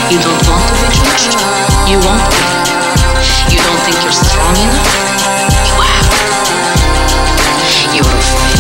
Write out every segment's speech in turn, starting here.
You don't want to be judged. You won't be. You don't think you're strong enough. You have. You're afraid.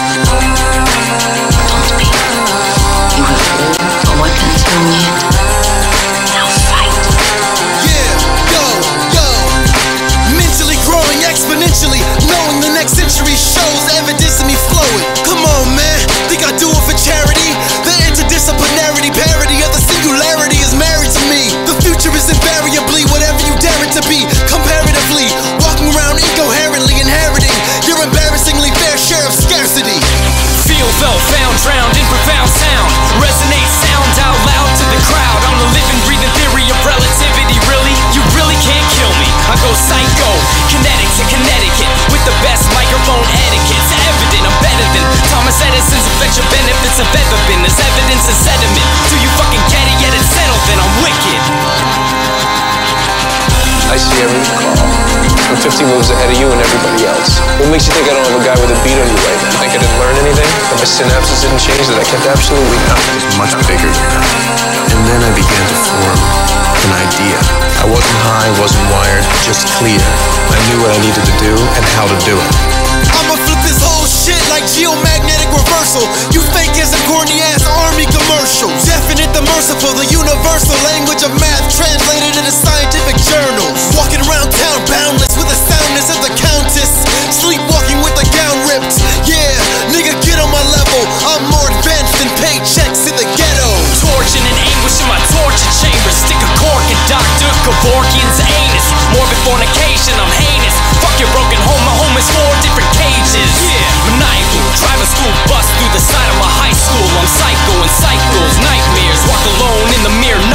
Don't be. You have all the weapons you need. Now fight. Yeah, yo. Mentally growing exponentially, knowing the next century shows evidence of me flowing. Come on, man. Think I do it for charity? The interdisciplinarity parody of the singularity is married to me. The future is invariably whatever you dare it to be. Comparatively, walking around incoherently, inheriting your embarrassingly fair share of scarcity. Feel though, found, drowned in profound sound. Resonate sound out loud to the crowd. I'm the living, breathing theory of relativity. Really? You really can't kill me. I go psycho, kinetic to Connecticut, with the best microphone etiquette. It's evident I'm better than Thomas Edison's affection benefits have ever been. There's evidence and sediment. Do you fucking get it? Yet it's settled, then I'm wicked. I see every call. I'm 50 moves ahead of you and everybody else. What makes you think I don't have a guy with a beat on you right now? Think I didn't learn anything? That my synapses didn't change? That I kept absolutely nothing? It was much bigger than that. And then I began to form an idea. I wasn't high, wasn't wired, just clear. I knew what I needed to do and how to do it. I'ma flip this whole shit like geomagnetic reversal. You fake as a corny ass army commercial. Definite the merciful, the universal language of math translated into scientific journals. Walking around town boundless with the soundness of the countess. Sleepwalking with the gown ripped. Yeah, nigga, get on my level. I'm more advanced than paychecks in the ghetto. Torching and anguish in my torture chamber. Stick a cork in Dr. Kevorkian's anus. Morbid fornication, I'm heinous. Fuck your broken home, my home is 4 different cages. Yeah, maniacal, drive a school bus through the side of my high school. I'm psycho in cycles, nightmares. Walk alone in the mirror.